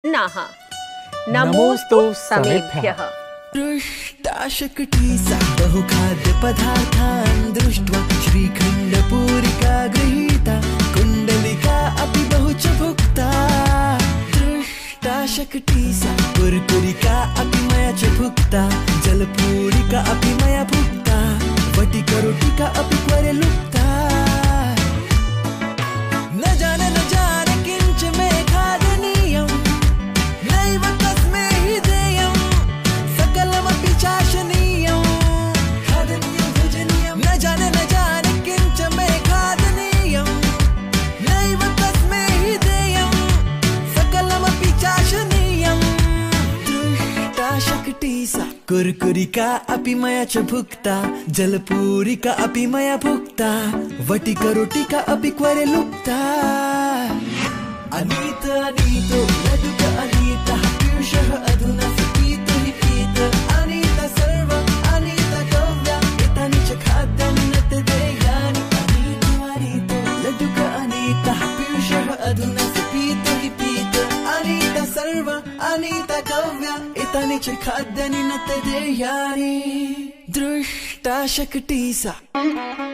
नाः नमोऽस्तु समेभ्यः। दृष्टाशकटीसा बहुखाद्यपदार्थान् दृष्ट्वा श्रीखण्डपूरिका गृहीता कुण्डलिका अपि बहु च भुक्ता। दृष्टाशकटीसा कुर्कुरिका अपि मया च भुक्ता जलपूरिका अपि मया भुक्ता वटिकरोटिका अपि क्वरे लुप्ता। न जाने किञ्च मे खादनीयम् नैव तस्मै हि देयम् सकलमपि चाशनीयम् खादनीयं भोजनीयम्। न जाने किञ्च मे खादनीयम् नैव तस्मै हि देयम् सकलमपि चाशनीयम्। दृष्टाशकटीसा कुर्कुरिका अपि मया च भुक्ता जलपूरिका अपि मया भुक्ता वटिकरोटिका अपि क्वरे लुप्ता। अनीतो लड्डुक अनीतः पीयूषः अधुना पीतो हि पीत। अनीता सर्व अनीता गव्या एतानि च खाद्यानि न ते देयानि। अनीतो लड्डुक अनीतः पीयूषः अधुना पीतो हि पीत। अनीता सर्व अनीता गव्या एतानि च खाद्यानि न ते देयानि। दृष्टाशकटीसा